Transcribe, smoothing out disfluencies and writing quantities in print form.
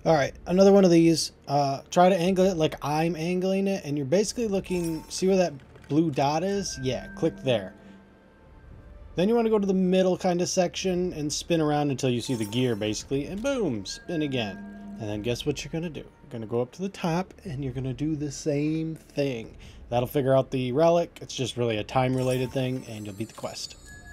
All right, another one of these. Try to angle it like I'm angling it, and you're basically looking, see where that blue dot is? Yeah, click there. Then you want to go to the middle kind of section and spin around until you see the gear, basically, and boom, spin again. And then guess what you're going to do? You're going to go up to the top, and you're going to do the same thing. That'll figure out the relic. It's just really a time-related thing, and you'll beat the quest.